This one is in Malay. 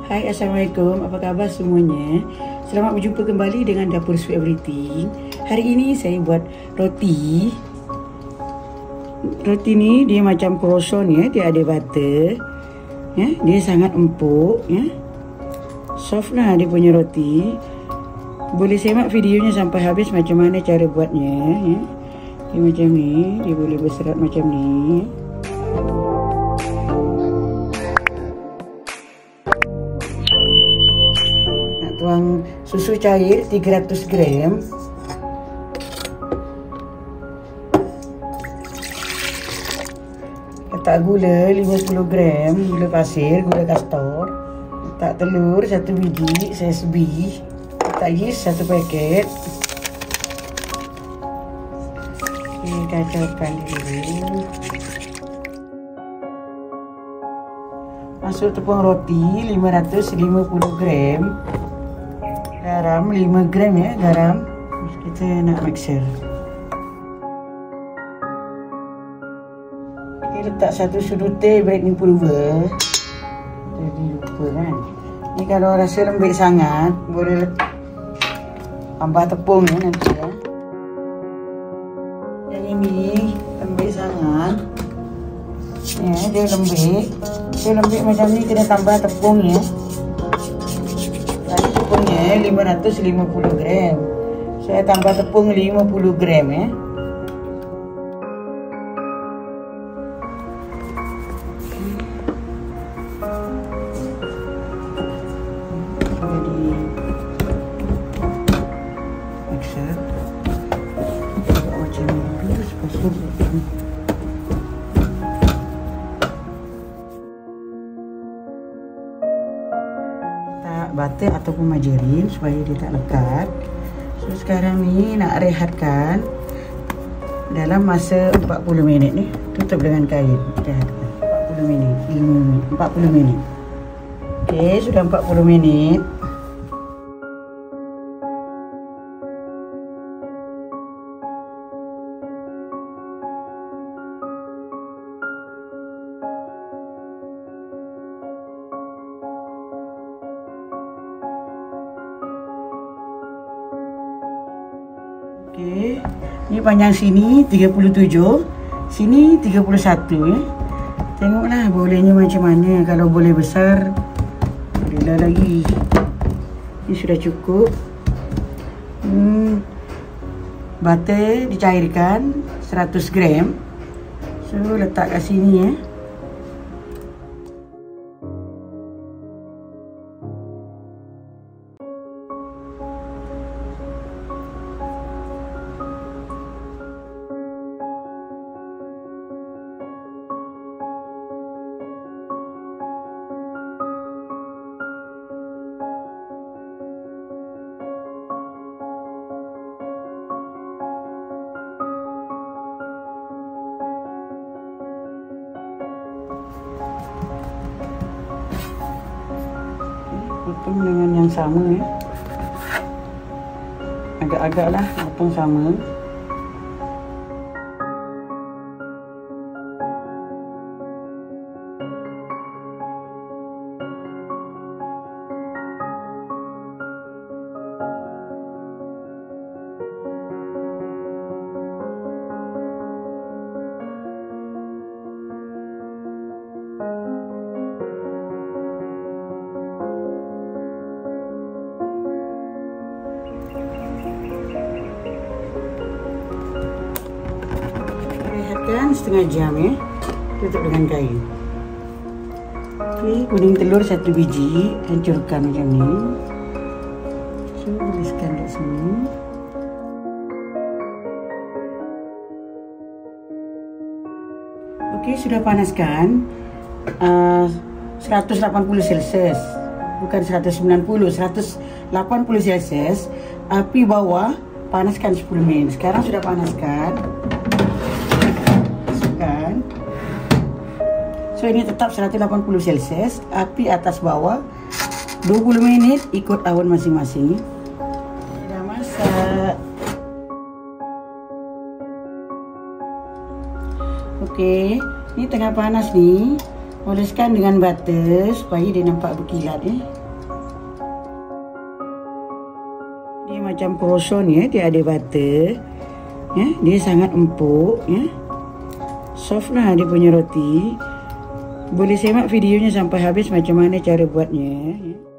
Hai, Assalamualaikum. Apa khabar semuanya? Selamat berjumpa kembali dengan Dapur Sweet Everything. Hari ini saya buat roti. Roti ni dia macam croissant ya, dia ada butter. Ya, dia sangat empuk ya. Soft lah dia punya roti. Boleh semak videonya sampai habis macam mana cara buatnya ya. Dia macam ni, dia boleh berserat macam ni. Tuang susu cair 300 gram. Letak gula 50 gram, gula pasir, gula kastor. Letak telur 1 biji, saiz B. Letak yeast 1 paket. Okay, kacaukan dulu. Masuk tepung roti 550 gram. Garam 5 gram ya, garam. Kita nak mixer. Okay, letak 1 sudut teh baking powder. Jadi lupa kan. Ni kalau rasa lembik sangat, boleh tambah tepung ya nanti ya. Yang ini lembik sangat. Ya, dia lembik. Dia lembik macam ni, kena tambah tepung ya. Tepungnya 550 gram. Saya tambah tepung 50 gram ya. Jadi mixer. Macam ni sepasang. Butter ataupun margarin supaya dia tak lekat. So sekarang ni nak rehatkan dalam masa 40 minit ni. Tutup dengan kain. Rehatkan 40 minit, 5 minit, 40 minit. Okey, sudah 40 minit. Okey, ni panjang sini 37, sini 31 ya. Tengoklah bolehnya macam mana. Kalau boleh besar, bolehlah lagi. Ini sudah cukup. Butter dicairkan 100 gram. So letak kat sini ya. Potong dengan yang sama ya. Agak-agak lah potong sama. Setengah jam ya. Tutup dengan kain. Okey, kuning telur 1 biji, hancurkan macam ni. So, tuliskan di sini. Okey, sudah panaskan 180 Celsius. Bukan 190, 180 Celsius. Api bawah, panaskan 10 minit. Sekarang sudah panaskan. So ini tetap 180 Celsius, api atas bawah 20 minit ikut awan masing-masing. Sudah masak. Okey, ini tengah panas nih. Oleskan dengan butter supaya dia nampak berkilat Dia macam croissant dia ada butter. Dia sangat empuk Soft lah dia punya roti. Boleh semak videonya sampai habis macam mana cara buatnya